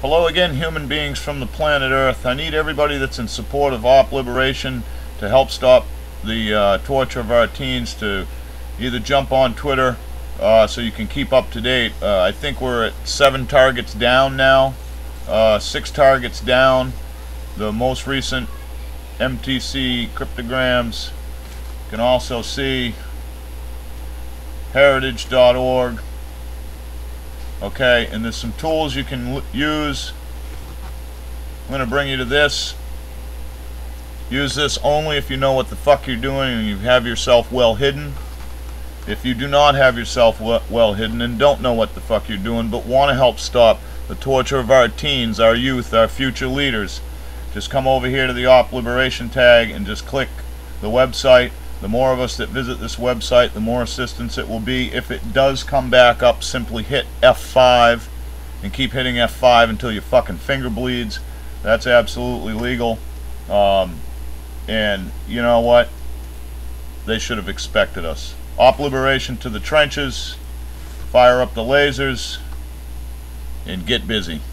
Hello again, human beings from the planet Earth. I need everybody that's in support of OpLiberation to help stop the torture of our teens to either jump on Twitter so you can keep up to date. I think we're at 7 targets down now, 6 targets down. The most recent MTC cryptograms. You can also see heritage.org. Okay, and there's some tools you can use. I'm going to bring you to this. Use this only if you know what the fuck you're doing and you have yourself well hidden. If you do not have yourself well hidden and don't know what the fuck you're doing but want to help stop the torture of our teens, our youth, our future leaders, just come over here to the OpLiberation tag and just click the website. The more of us that visit this website, the more assistance it will be. If it does come back up, simply hit F5 and keep hitting F5 until your fucking finger bleeds. That's absolutely legal. And you know what? They should have expected us. OpLiberation to the trenches, fire up the lasers, and get busy.